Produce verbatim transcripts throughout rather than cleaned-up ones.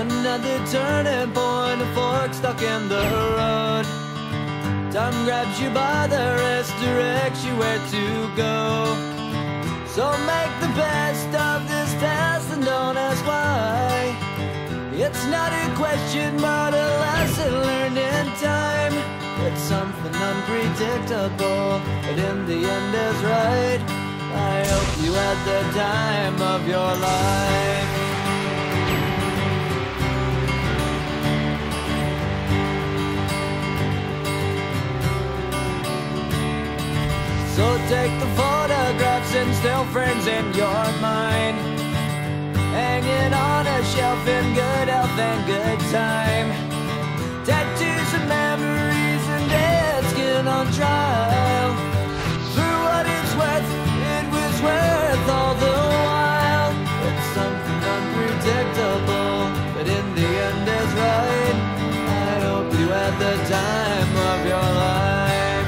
Another turning point, a fork stuck in the road. Time grabs you by the wrist, directs you where to go. So make the best of this test and don't ask why. It's not a question but a lesson learned in time. It's something unpredictable, but in the end is right. I hope you had the time of your life. So take the photographs and still frames in your mind, hanging on a shelf in good health and good time. Tattoos and memories and dead skin on trial. For what it's worth, it was worth all the while. It's something unpredictable, but in the end is right. I hope you had the time of your life.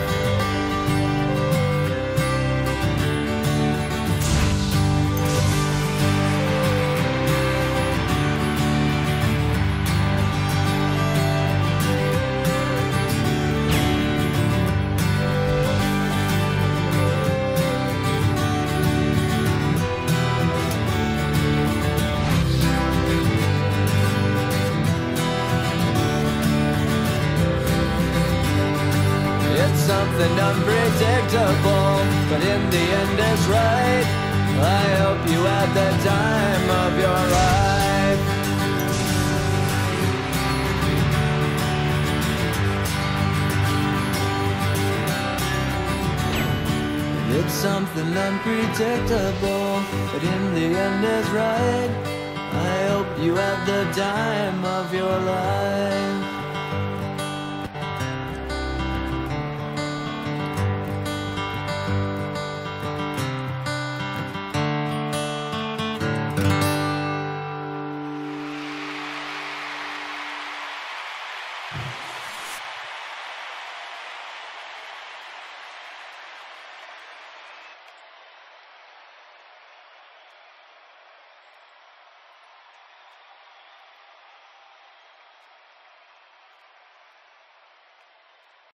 Something unpredictable, but in the end is right. I hope you had the time of your life. It's something unpredictable, but in the end is right. I hope you had the time of your life.